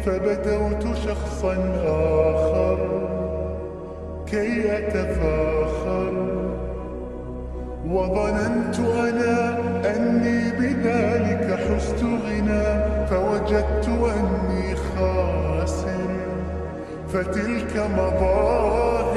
فبدوت شخصا آخر كي أتفاخر، وظننت أنا أني بذلك حزت غنى، فوجدت أني خاسر. فتلك مظاهر